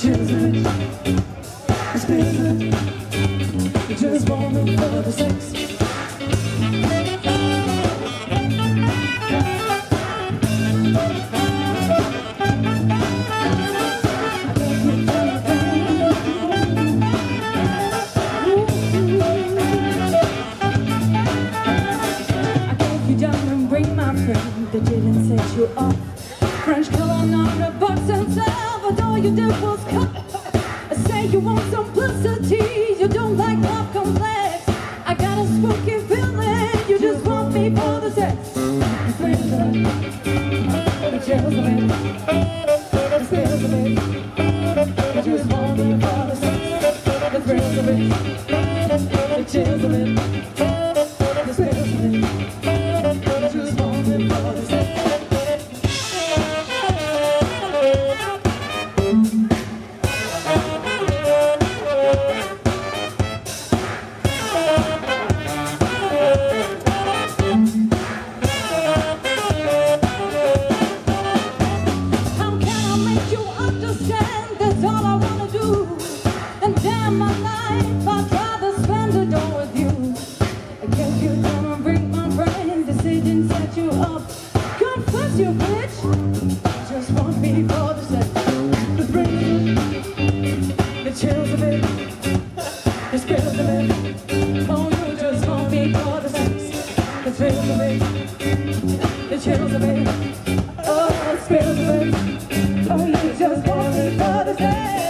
chills of it, the spills of it. You just want me for the sex. That didn't set you off. French cologne on the box and Salvador, you did was cut. I say you want simplicity, you don't like love complex. I got a spooky feeling, you just want me for the sex. The thrills of it, the chills of it, the spills of it. You just want me for the sex. The thrills of it, the chills of it, the spills of it. You bitch, just want me for the sex. The thrill, the chills of it, the spills of it. Oh, you just want me for the sex. The thrills of it, the chills of it. Oh, the spills of it. Oh, you just want me for the sex.